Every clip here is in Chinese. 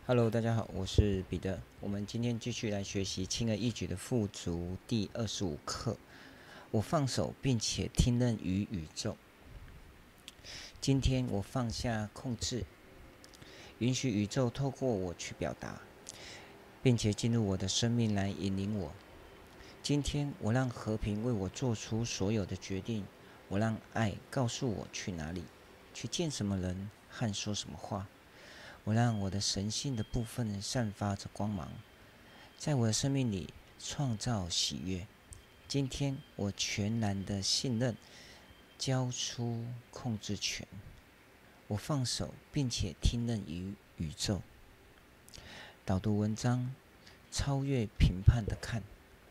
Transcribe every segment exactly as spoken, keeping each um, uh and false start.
Hello，大家好，我是彼得。我们今天继续来学习轻而易举的富足第二十五课。我放手，并且听任于宇宙。今天我放下控制，允许宇宙透过我去表达，并且进入我的生命来引领我。今天我让和平为我做出所有的决定，我让爱告诉我去哪里，去见什么人和说什么话。我让我的神性的部分散发着光芒，在我的生命里创造喜悦。今天我全然的信任，交出控制权。我放手，并且听任于宇宙。导读文章：超越评判的看，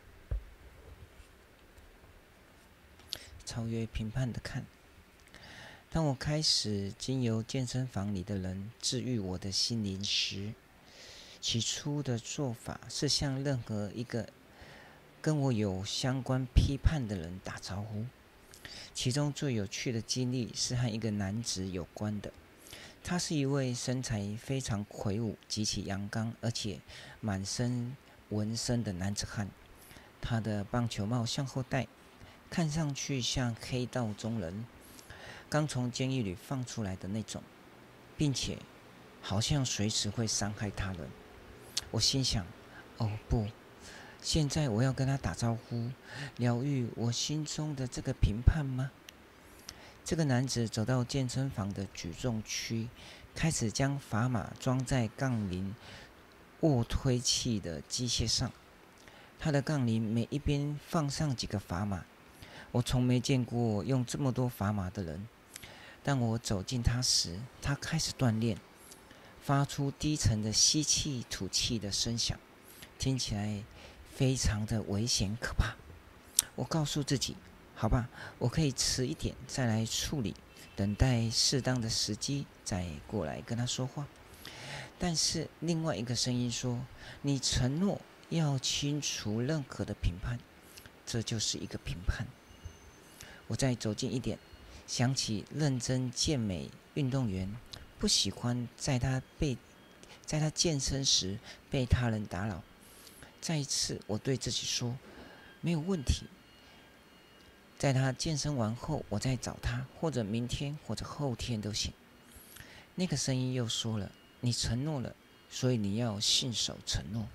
超越评判的看。当我开始经由健身房里的人治愈我的心灵时，起初的做法是向任何一个跟我有相关批判的人打招呼。其中最有趣的经历是和一个男子有关的。他是一位身材非常魁梧、极其阳刚，而且满身纹身的男子汉。他的棒球帽向后戴，看上去像黑道中人刚从监狱里放出来的那种，并且好像随时会伤害他人。我心想：哦不，现在我要跟他打招呼，疗愈我心中的这个评判吗？这个男子走到健身房的举重区，开始将砝码装在杠铃卧推器的机械上。他的杠铃每一边放上几个砝码，我从没见过用这么多砝码的人。当我走近他时，他开始锻炼，发出低沉的吸气吐气的声响，听起来非常的危险可怕。我告诉自己，好吧，我可以迟一点再来处理，等待适当的时机再过来跟他说话。但是另外一个声音说，你承诺要清除任何的评判，这就是一个评判。我再走近一点，想起认真健美运动员不喜欢在他被在他健身时被他人打扰。再一次我对自己说，没有问题，在他健身完后我再找他，或者明天或者后天都行。那个声音又说了，你承诺了，所以你要信守承诺。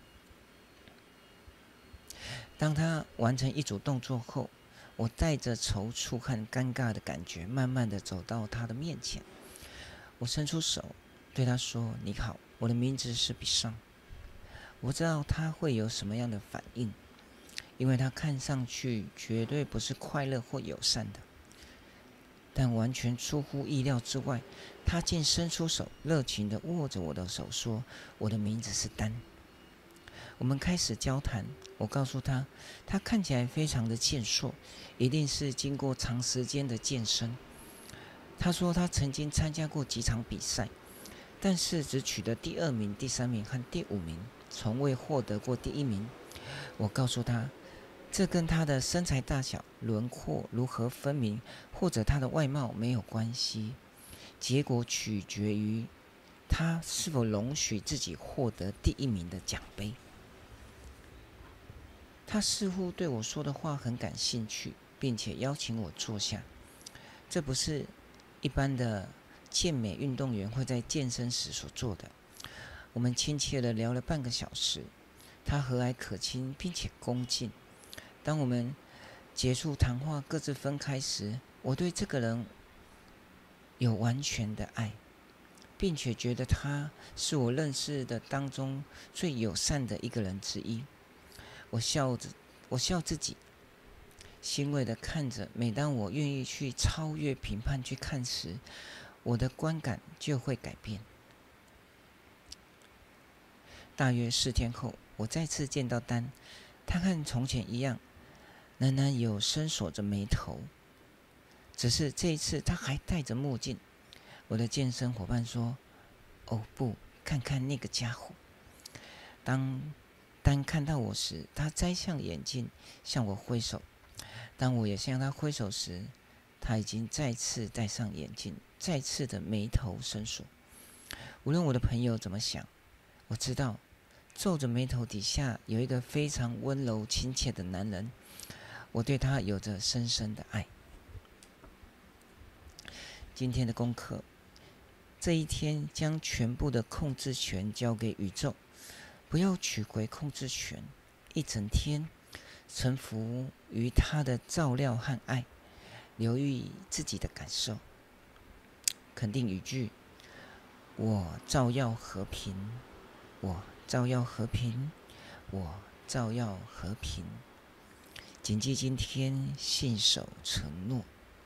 当他完成一组动作后，我带着踌躇和尴尬的感觉，慢慢地走到他的面前。我伸出手，对他说：“你好，我的名字是比尚。”我知道他会有什么样的反应，因为他看上去绝对不是快乐或友善的。但完全出乎意料之外，他竟伸出手，热情地握着我的手，说：“我的名字是丹。”我们开始交谈，我告诉他，他看起来非常的健硕，一定是经过长时间的健身。他说他曾经参加过几场比赛，但是只取得第二名、第三名和第五名，从未获得过第一名。我告诉他，这跟他的身材大小、轮廓如何分明，或者他的外貌没有关系，结果取决于他是否容许自己获得第一名的奖杯。他似乎对我说的话很感兴趣，并且邀请我坐下。这不是一般的健美运动员会在健身时所做的。我们亲切地聊了半个小时，他和蔼可亲并且恭敬。当我们结束谈话各自分开时，我对这个人有完全的爱，并且觉得他是我认识的当中最友善的一个人之一。我笑着，我笑自己，欣慰地看着，每当我愿意去超越评判去看时，我的观感就会改变。大约四天后，我再次见到丹，他和从前一样，仍然有深锁着眉头，只是这一次他还戴着墨镜。我的健身伙伴说：“哦不，看看那个家伙。”当丹看到我时，他摘下眼镜，向我挥手。当我也向他挥手时，他已经再次戴上眼镜，再次的眉头深锁。无论我的朋友怎么想， 我知道皱着眉头底下有一个非常温柔亲切的男人，我对他有着深深的爱。今天的功课，这一天将全部的控制权交给宇宙，不要取回控制权，一整天臣服于他的照料和爱，留意自己的感受。肯定语句：我照耀和平，我照耀和平，我照耀和平。谨记今天，信守承诺。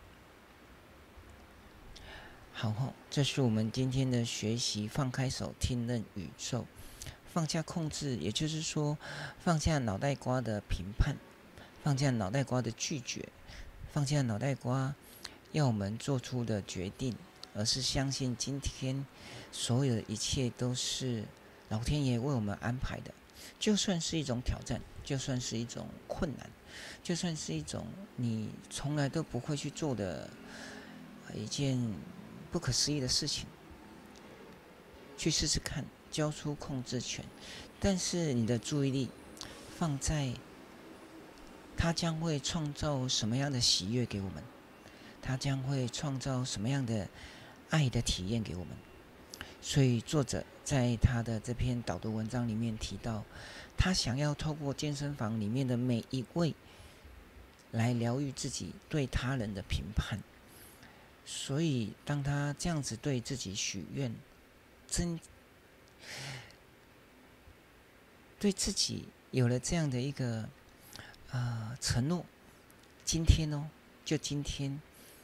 好后，这是我们今天的学习，放开手，听任宇宙，放下控制，也就是说，放下脑袋瓜的评判，放下脑袋瓜的拒绝，放下脑袋瓜要我们做出的决定，而是相信今天所有的一切都是老天爷为我们安排的。就算是一种挑战，就算是一种困难，就算是一种你从来都不会去做的一件不可思议的事情，去试试看，交出控制权。但是你的注意力放在它将会创造什么样的喜悦给我们，它将会创造什么样的爱的体验给我们。所以作者在他的这篇导读文章里面提到，他想要透过健身房里面的每一位来疗愈自己对他人的评判。所以当他这样子对自己许愿，真对自己有了这样的一个呃承诺，今天哦，就今天，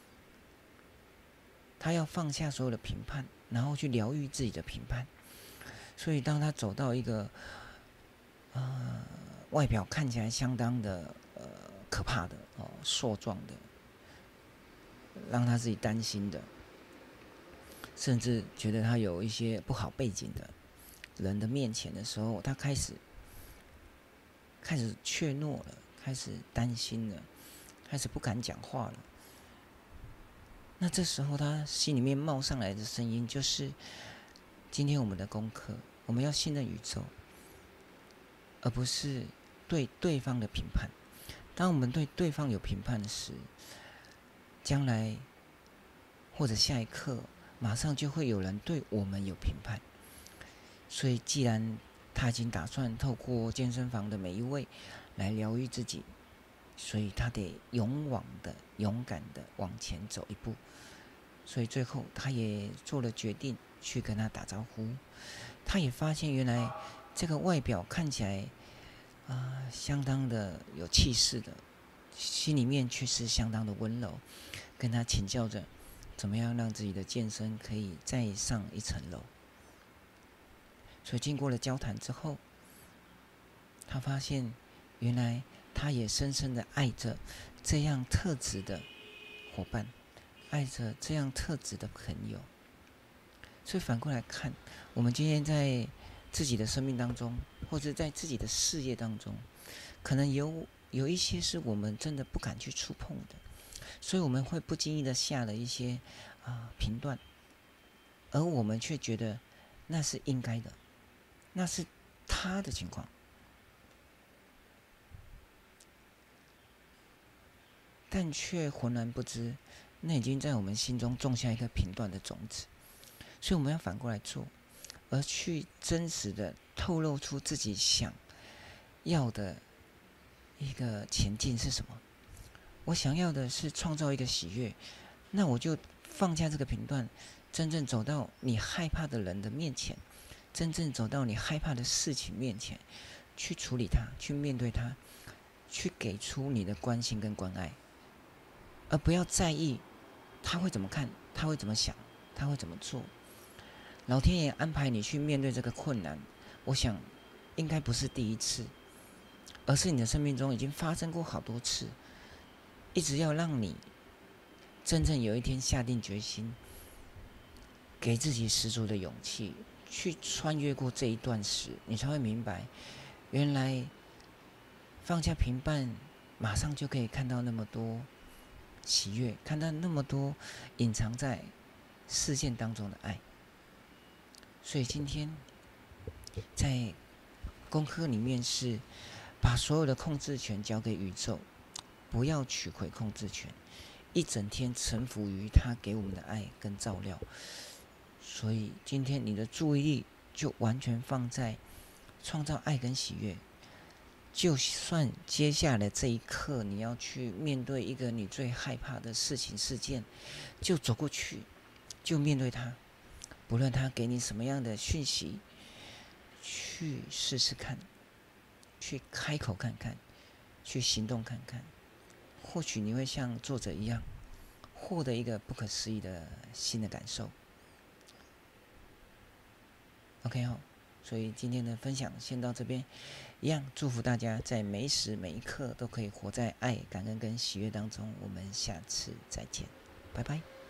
他要放下所有的评判，然后去疗愈自己的评判。所以当他走到一个呃外表看起来相当的呃可怕的哦硕壮的，让他自己担心的，甚至觉得他有一些不好背景的人的面前的时候，他开始开始怯懦了，开始担心了，开始不敢讲话了。那这时候他心里面冒上来的声音就是：今天我们的功课，我们要信任宇宙，而不是对对方的评判。当我们对对方有评判时，将来或者下一刻，马上就会有人对我们有评判。所以既然他已经打算透过健身房的每一位来疗愈自己，所以他得勇往的、勇敢的往前走一步。所以最后他也做了决定，去跟他打招呼。他也发现原来这个外表看起来啊、呃、相当的有气势的，心里面却是相当的温柔，跟他请教着怎么样让自己的健身可以再上一层楼。所以经过了交谈之后，他发现原来他也深深的爱着这样特质的伙伴，爱着这样特质的朋友。所以反过来看，我们今天在自己的生命当中，或者在自己的事业当中，可能有有一些是我们真的不敢去触碰的，所以我们会不经意的下了一些啊、呃、评断，而我们却觉得那是应该的，那是他的情况。但却浑然不知，那已经在我们心中种下一个评断的种子。所以我们要反过来做，而去真实的透露出自己想要的一个前进是什么。我想要的是创造一个喜悦，那我就放下这个评断，真正走到你害怕的人的面前，真正走到你害怕的事情面前，去处理它，去面对它，去给出你的关心跟关爱，而不要在意他会怎么看，他会怎么想，他会怎么做。老天爷安排你去面对这个困难，我想应该不是第一次，而是你的生命中已经发生过好多次，一直要让你真正有一天下定决心，给自己十足的勇气，去穿越过这一段时，你才会明白，原来放下评判，马上就可以看到那么多喜悦，看到那么多隐藏在事件当中的爱。所以今天在功课里面是把所有的控制权交给宇宙，不要取回控制权，一整天臣服于他给我们的爱跟照料。所以今天你的注意力就完全放在创造爱跟喜悦。就算接下来这一刻你要去面对一个你最害怕的事情事件，就走过去，就面对它，不论他给你什么样的讯息，去试试看，去开口看看，去行动看看，或许你会像作者一样，获得一个不可思议的新的感受。OK 好，所以今天的分享先到这边，一样祝福大家在每一时每一刻都可以活在爱、感恩跟喜悦当中。我们下次再见，拜拜。